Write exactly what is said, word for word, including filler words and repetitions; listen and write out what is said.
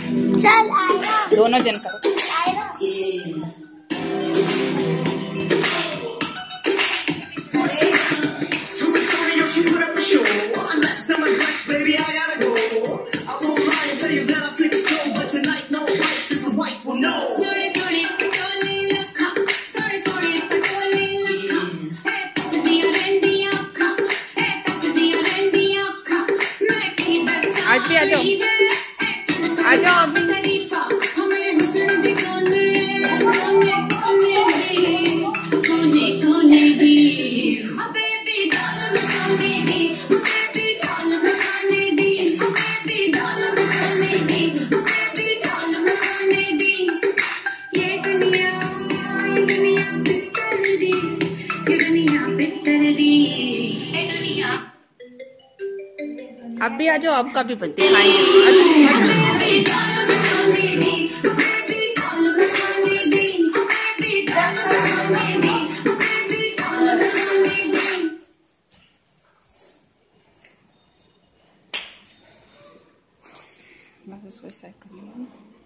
चल आया। दोनों जन करो। आज भी आ जाओ, आ जाओ अभी। अब भी आ जाओ, अब का भी दिखाएंगे। बस इसको साइड कर लिया।